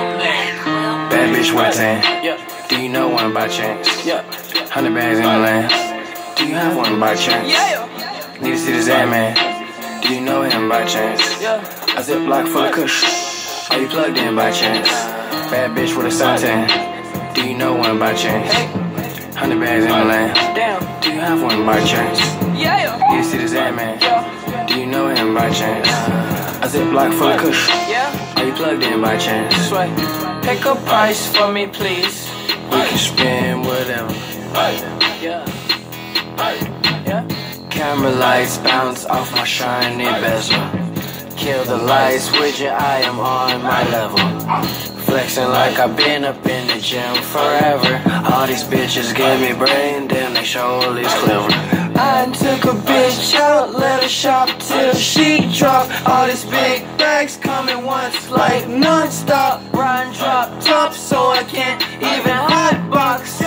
Bad bitch with a tan. Do you know one by chance? 100 bags in the land. Do you have one by chance? Need to see this ad man. Do you know him by chance? A Ziploc full of kush. Are you plugged in by chance? Bad bitch with a suntan. Do you know one by chance? 100 bags in the land. Do you have one by chance? Need to see this ad man. Do you know him by chance? A Ziploc full of kush. Are you plugged in by chance? Pick a price for me, please. We can spend whatever. Camera lights bounce off my shiny bezel. Kill the lights with you, I am on my level. Flexing like I've been up in the gym forever. All these bitches give me brain, damn they surely clever. I took a bitch out, let her shop till she drop. All these big bags coming once like non-stop. Ryan drop top so I can't even hotbox.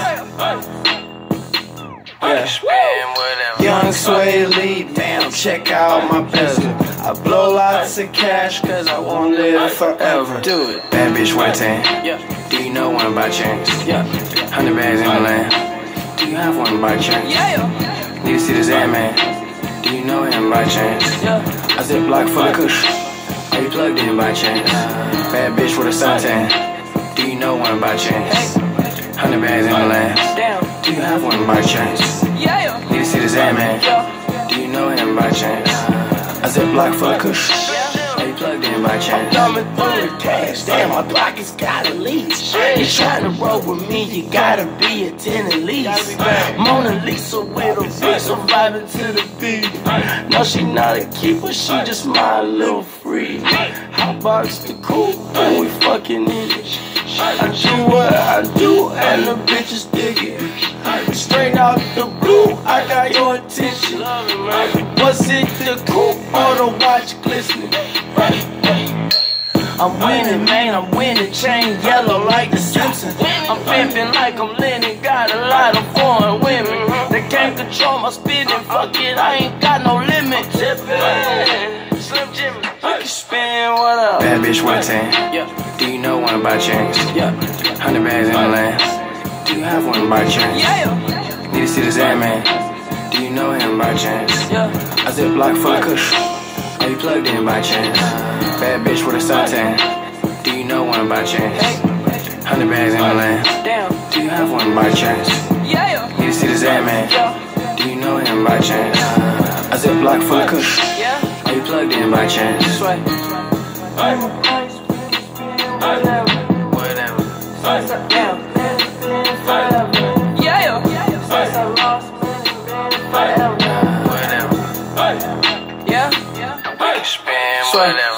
Young Sway Lee, damn, check out my bezel. I blow lots of cash cause I won't live forever. Do it. Bad bitch with a tan. Do you know one by chance? 100 bags in the land. Do you have one by chance? Need to see this ad man. Do you know him by chance? A Ziploc full of kush. Are you plugged in by chance? Bad bitch with a suntan. Do you know one by chance? 100 bags in the land. Do you have one by chance? Need to see this ad man. Do you know him by chance? A Ziploc full of kush. Are you plugged in by chance? Thumbing through the cash, damn, my pockets got a leash. You tryna roll with me, you gotta be a 10 at least. Mona Lisa with a bitch, I'm vibing to the beat. No, she not a keeper, she just my little freak. Hotbox the coupe, when we fucking in it. I do what I do, and the bitches dig it. Straight out the blue, I got your attention. Was it the coupe or the watch glistening? I'm winning, man, I'm winning. Chain yellow like the Simpsons. I'm pimping like I'm Lennon. Got a lot of foreign women. They can't control my spinning. Fuck it, I ain't got no limit. Slim Jimmy, you can spin what up. Bad bitch with a tan. Do you know one by chance? 100 bags in the land. Do you have one by chance? Need to see this ad man. Do you know him by chance? A Ziploc full of kush. Are you plugged in by chance? Bad bitch with a suntan. Do you know one by chance? 100 bags in the land. Do you have one by chance? Need to see this ad man. Do you know him by chance? A Ziploc full of kush. Are you plugged in by chance? Whatever.